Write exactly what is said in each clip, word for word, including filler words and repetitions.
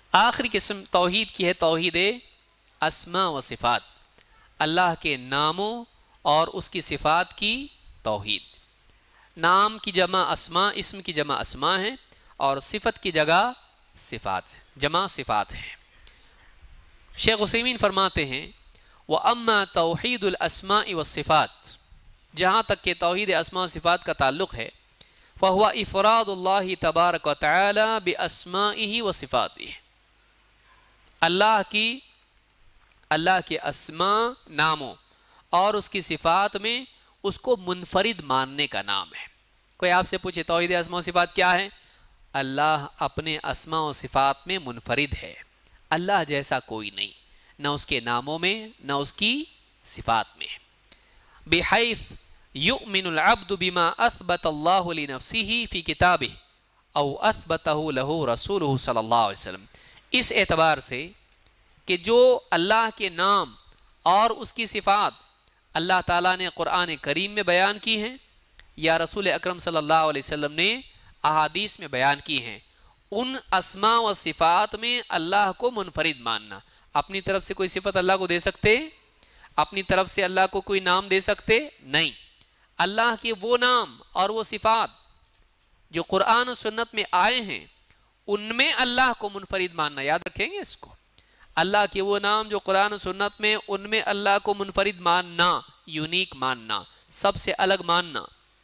آخری قسم توحید کی ہے توحید اسماء و صفات، اللہ کے ناموں اور اس کی صفات کی توحید۔ نام کی جمع اسماء، اسم کی جمع اسماء ہے، اور صفت کی جگہ صفات جمع صفات ہیں۔ شیخ عثیمین فرماتے ہیں وَأَمَّا تَوْحِيدُ الْأَسْمَاءِ وَالصِّفَاتِ، جہاں تک کہ توحید اسماء و صفات کا تعلق ہے، فَهُوَ إِفْرَادُ اللَّهِ تَبَارَكَ وَتَعَالَى بِأَسْمَائِهِ وَصِفَاتِهِ، اللہ کی اللہ کے اسماء ناموں اور اس کی صفات میں اس کو منفرد ماننے کا نام ہے۔ کوئی آپ سے پوچھے توحید اسماء و صفات کیا ہے؟ اللہ اپنے اسماء و صفات میں منفرد ہے، اللہ جیسا کوئی نہیں، نہ اس کے ناموں میں نہ اس کی صفات میں۔ بحیث یؤمن العبد بما اثبت اللہ لنفسہ فی کتابہ او اثبتہ لہ رسولہ صلی اللہ علیہ وسلم، اس اعتبار سے کہ جو اللہ کے نام اور اس کی صفات اللہ تعالیٰ نے قرآن کریم میں بیان کی ہیں یا رسول اکرم صلی اللہ علیہ وسلم نے احادیث میں بیان کی ہیں، ان اسماء و صفات میں اللہ کو منفرد ماننا۔ اپنی طرف سے کوئی صفت اللہ کو دے سکتے؟ اپنی طرف سے اللہ کو کوئی نام دے سکتے؟ نہیں۔ اللہ کے وہ نام اور وہ صفات جو قرآن و سنت میں آئے ہیں ان میں اللہ کو منفرد ماننا، یاد رکھیں گے اس کو، اللہ کے وہ نام جو قرآن و سنت میں ان میں اللہ کو منفرد ماننا، یونیک ماننا، سب سے الگ ماننا۔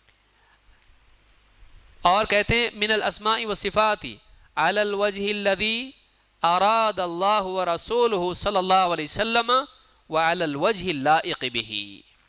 اور کہتے ہیں من الاسماء والصفات علی الوجہ الذی اراد اللہ ورسولہ صلی اللہ علیہ وسلم وعلی الوجہ اللائق بہ،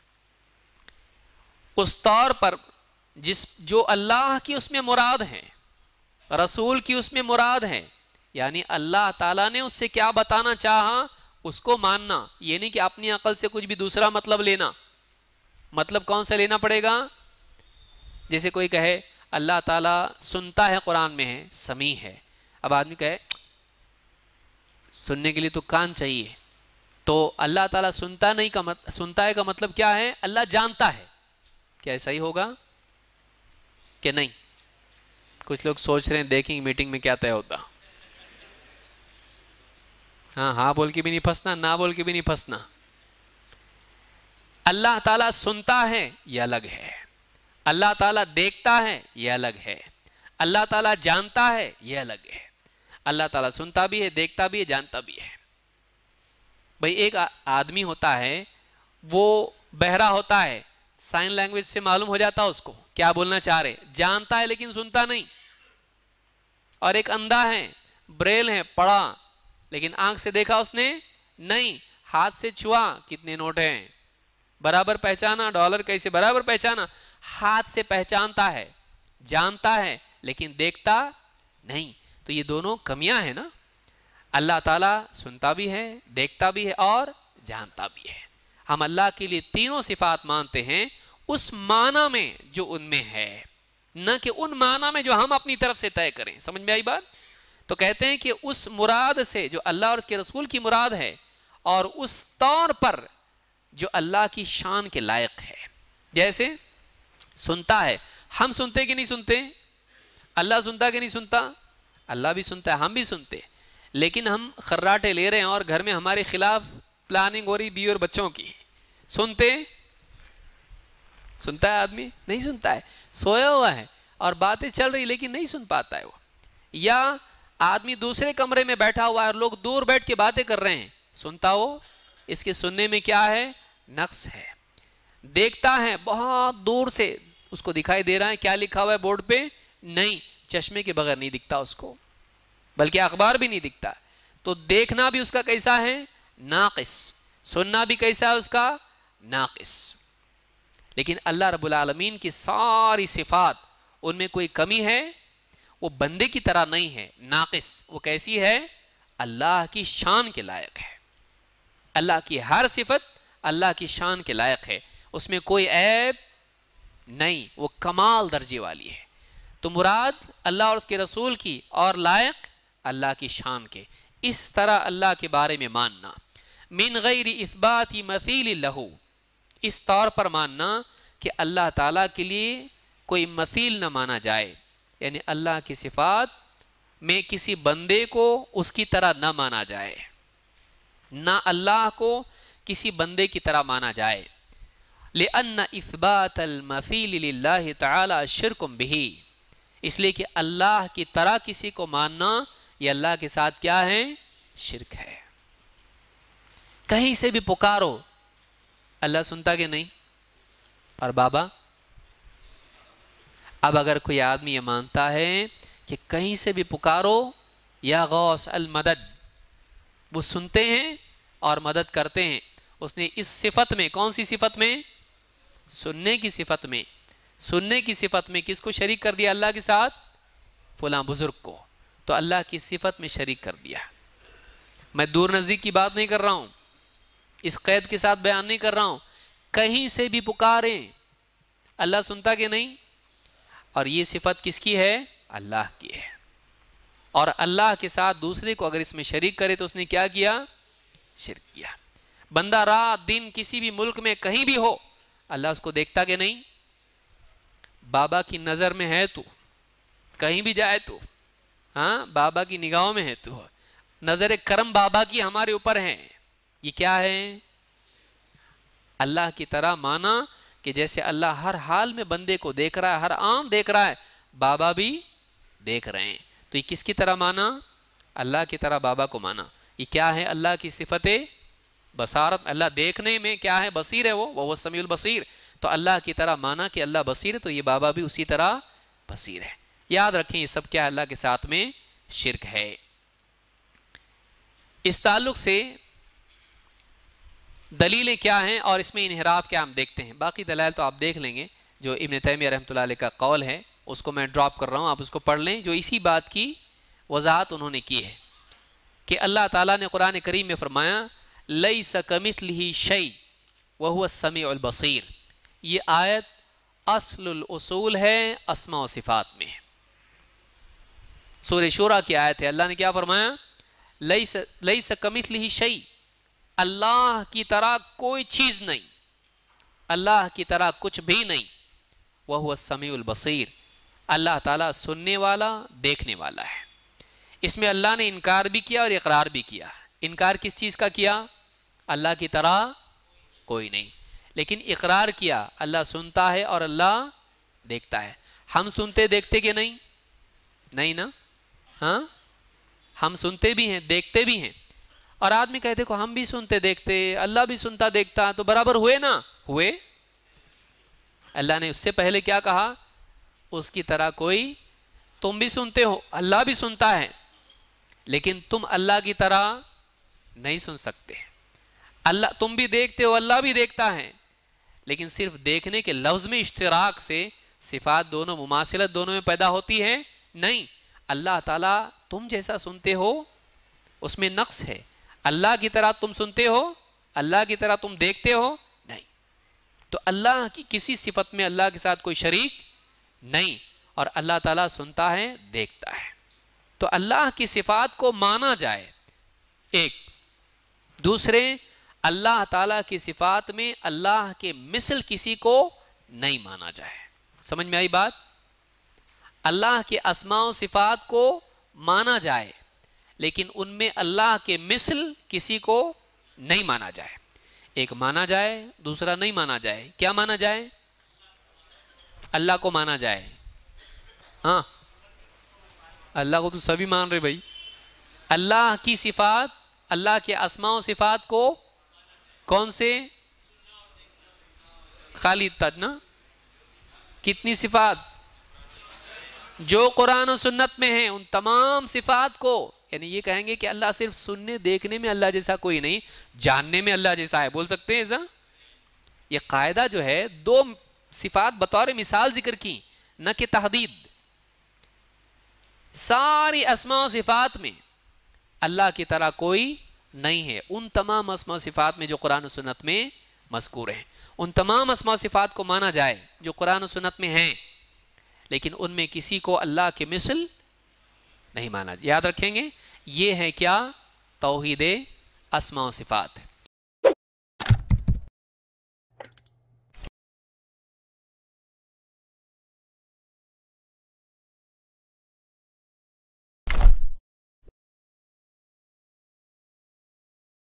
اس طور پر جس جو اللہ کی اس میں مراد ہے، رسول کی اس میں مراد ہے، یعنی اللہ تعالیٰ نے اس سے کیا بتانا چاہا اس کو ماننا، یہ نہیں کہ اپنی عقل سے کچھ بھی دوسرا مطلب لینا۔ مطلب کون سا لینا پڑے گا؟ جیسے کوئی کہے اللہ تعالیٰ سنتا ہے، قرآن میں ہے سمیع ہے، اب آدمی کہے سننے کے لیے تو کان چاہیے، تو اللہ تعالیٰ سنتا نہیں کا مطلب سنتا ہے کا مطلب کیا ہے؟ اللہ جانتا ہے، کیا ایسا ہی ہوگا کہ نہیں؟ کچھ لوگ سوچ رہے ہیں دیکھیں میٹنگ میں کیا طے ہوتا۔ ہاں ہاں بول کے بھی نہیں پھنسنا، نہ بول کے بھی نہیں پھنسنا۔ اللہ تعالیٰ سنتا ہے یہ الگ ہے، اللہ تعالیٰ دیکھتا ہے یہ الگ ہے، اللہ تعالیٰ جانتا ہے یہ الگ ہے۔ اللہ تعالیٰ سنتا بھی ہے، دیکھتا بھی ہے، جانتا بھی ہے۔ بھئی ایک آدمی ہوتا ہے وہ بہرا ہوتا ہے، سائن لینگویج سے معلوم ہو جاتا اس کو کیا بولنا چاہ رہے، جانتا ہے لیکن سنتا نہیں۔ اور ایک اندھا ہے، بریل ہے، پڑھا لیکن آنکھ سے دیکھا اس نے نہیں، ہاتھ سے چھوا کتنے نوٹ ہیں برابر پہچانا، ڈالر کیسے برابر پہچانا، ہاتھ سے پہچانتا ہے، جانتا ہے لیکن دیکھتا نہیں۔ تو یہ دونوں کمیاں ہیں نا، اللہ تعالیٰ سنتا بھی ہے، دیکھتا بھی ہے اور جانتا بھی ہے۔ ہم اللہ کے لیے تینوں صفات مانتے ہیں اس معنی میں جو ان میں ہے، نہ کہ ان معنی میں جو ہم اپنی طرف سے طے کریں۔ سمجھ میں آئی بات؟ تو کہتے ہیں کہ اس مراد سے جو اللہ اور اس کے رسول کی مراد ہے اور اس طور پر جو اللہ کی شان کے لائق ہے۔ جیسے سنتا ہے، ہم سنتے کہ نہیں سنتے؟ اللہ سنتا کہ نہیں سنتا؟ اللہ بھی سنتا ہے، ہم بھی سنتے، لیکن ہم خراٹے لے رہے ہیں اور گھر میں ہمارے خلاف پلاننگ ہو رہی بیوی اور بچوں کی۔ سنتے؟ سنتا ہے آدمی؟ نہیں سنتا ہے، سویا ہوا ہے اور باتیں چل رہی لیکن نہیں سن پاتا ہے وہ۔ یا آدمی دوسرے کمرے میں بیٹھا ہوا ہے اور لوگ دور بیٹھ کے باتیں کر رہے ہیں، سنتا ہو؟ اس کے سننے میں کیا ہے؟ نقص ہے۔ دیکھتا ہے بہت دور سے، اس کو دکھائی دے رہا ہے کیا لکھا ہوا ہے بورڈ پہ؟ نہیں، چشمے کے بغیر نہیں دکھتا اس کو، بلکہ اخبار بھی نہیں دکھتا۔ تو دیکھنا بھی اس کا کیسا ہے؟ ناقص۔ سننا بھی کیسا ہے اس کا؟ ناقص۔ لیکن اللہ رب العالمین کی ساری صفات ان میں کوئی کمی ہے؟ وہ بندے کی طرح نہیں ہے، ناقص۔ وہ کیسی ہے؟ اللہ کی شان کے لائق ہے۔ اللہ کی ہر صفت اللہ کی شان کے لائق ہے، اس میں کوئی عیب نہیں، وہ کمال درجے والی ہے۔ تو مراد اللہ اور اس کے رسول کی اور لائق اللہ کی شان کے، اس طرح اللہ کے بارے میں ماننا۔ من غیر اثبات مثیل لہو، اس طور پر ماننا کہ اللہ تعالیٰ کے لیے کوئی مثیل نہ مانا جائے، یعنی اللہ کی صفات میں کسی بندے کو اس کی طرح نہ مانا جائے، نہ اللہ کو کسی بندے کی طرح مانا جائے۔ لِأَنَّ إِثْبَاتَ الْمَثِيلِ لِلَّهِ تَعَالَى شِرْكٌ بِهِ، اس لیے کہ اللہ کی طرح کسی کو ماننا یہ اللہ کے ساتھ کیا ہے؟ شرک ہے۔ کہیں سے بھی پکارو، اللہ سنتا کہ نہیں؟ اور بابا، اب اگر کوئی آدمی یہ مانتا ہے کہ کہیں سے بھی پکارو یا غوث المدد، وہ سنتے ہیں اور مدد کرتے ہیں، اس نے اس صفت میں، کون سی صفت میں؟ سننے کی صفت میں، سننے کی صفت میں کس کو شریک کر دیا اللہ کے ساتھ؟ فلاں بزرگ کو، تو اللہ کی صفت میں شریک کر دیا۔ میں دور نزدیک کی بات نہیں کر رہا ہوں، اس قید کے ساتھ بیان نہیں کر رہا ہوں، کہیں سے بھی پکاریں اللہ سنتا کہ نہیں؟ اور یہ صفت کس کی ہے؟ اللہ کی ہے۔ اور اللہ کے ساتھ دوسرے کو اگر اس میں شریک کرے تو اس نے کیا کیا؟ شرک کیا۔ بندہ رات دن کسی بھی ملک میں کہیں بھی ہو، اللہ اس کو دیکھتا کہ نہیں؟ بابا کی نظر میں ہے تو، کہیں بھی جائے تو، ہاں بابا کی نگاہوں میں ہے تو، نظر کرم بابا کی ہمارے اوپر ہے۔ یہ کیا ہے؟ اللہ کی طرح مانا کہ جیسے اللہ ہر حال میں بندے کو دیکھ رہا ہے، ہر آن دیکھ رہا ہے، بابا بھی دیکھ رہے ہیں، تو یہ کس کی طرح مانا؟ اللہ کی طرح بابا کو مانا۔ یہ کیا ہے؟ اللہ کی صفت بصارت، اللہ دیکھنے میں کیا ہے؟ بصیر ہے، وہ وہ سمیع البصیر، تو اللہ کی طرح مانا کہ اللہ بصیر ہے تو یہ بابا بھی اسی طرح بصیر ہے۔ یاد رکھیں یہ سب کیا اللہ کے ساتھ میں شرک ہے۔ اس تعلق سے دلیلیں کیا ہیں اور اس میں انحراف کیا ہم دیکھتے ہیں، باقی دلائل تو آپ دیکھ لیں گے، جو ابن تیمیہ رحمۃ اللہ علیہ کا قول ہے اس کو میں ڈراپ کر رہا ہوں، آپ اس کو پڑھ لیں، جو اسی بات کی وضاحت انہوں نے کی ہے کہ اللہ تعالیٰ نے قرآن کریم میں فرمایا لَيْسَ كَمِثْلِهِ شَيْءٌ وَهُوَ السَّمِيعُ الْبَصِيرُ، یہ آیت اصل الاصول ہے اسماء و صفات میں، سورہ شورى کی آیت ہے۔ اللہ نے کیا فرمایا؟ لَيْسَ لَيْسَ كَمِثْلِهِ شَيْءٌ، اللہ کی طرح کوئی چیز نہیں، اللہ کی طرح کچھ بھی نہیں، وَهُوَ السَّمِيعُ الْبَصِيرُ، اللہ تعالیٰ سننے والا دیکھنے والا ہے۔ اس میں اللہ نے انکار بھی کیا اور اقرار بھی کیا۔ انکار کس چیز کا کیا؟ اللہ کی طرح کوئی نہیں، لیکن اقرار کیا اللہ سنتا ہے اور اللہ دیکھتا ہے۔ ہم سنتے دیکھتے کہ نہیں؟ نہیں نا، ہاں ہم سنتے بھی ہیں دیکھتے بھی ہیں، اور آدمی کہتے کو ہم بھی سنتے دیکھتے اللہ بھی سنتا دیکھتا تو برابر ہوئے نا؟ ہوئے۔ اللہ نے اس سے پہلے کیا کہا؟ اس کی طرح کوئی، تم بھی سنتے ہو اللہ بھی سنتا ہے، لیکن تم اللہ کی طرح نہیں سن سکتے۔ اللہ تم بھی دیکھتے ہو اللہ بھی دیکھتا ہے، لیکن صرف دیکھنے کے لفظ میں اشتراک سے صفات دونوں، مماثلت دونوں میں پیدا ہوتی ہے نہیں۔ اللہ تعالیٰ تم جیسا سنتے ہو اس میں نقص ہے، اللہ کی طرح تم سنتے ہو، اللہ کی طرح تم دیکھتے ہو نہیں، تو اللہ کی کسی صفت میں اللہ کے ساتھ کوئی شریک نہیں، اور اللہ تعالیٰ سنتا ہے دیکھتا ہے، تو اللہ کی صفات کو مانا جائے ایک۔ دوسرے، اللہ تعالیٰ کی صفات میں اللہ کے مثل کسی کو نہیں مانا جائے۔ سمجھ میں آئی بات؟ اللہ کے اسماء و صفات کو مانا جائے، لیکن ان میں اللہ کے مثل کسی کو نہیں مانا جائے۔ ایک مانا جائے، دوسرا نہیں مانا جائے۔ کیا مانا جائے؟ اللہ کو مانا جائے، ہاں اللہ کو تو سبھی مان رہے بھائی۔ اللہ کی صفات، اللہ کے اسماء و صفات کو کون سے؟ خالی تج نا، کتنی صفات؟ جو قرآن و سنت میں ہیں ان تمام صفات کو، یعنی یہ کہیں گے کہ اللہ صرف سننے دیکھنے میں اللہ جیسا کوئی نہیں، جاننے میں اللہ جیسا ہے، بول سکتے ہیں ایسا؟ یہ قاعدہ جو ہے دو صفات بطور مثال ذکر کی، نہ کہ تحدید۔ ساری اسماء و صفات میں اللہ کی طرح کوئی نہیں ہے، ان تمام اسماء و صفات میں جو قرآن و سنت میں مذکور ہیں، ان تمام اسماء و صفات کو مانا جائے جو قرآن و سنت میں ہیں، لیکن ان میں کسی کو اللہ کے مثل نہیں مانا۔ یاد رکھیں گے یہ ہے کیا؟ توحید اسماء و صفات۔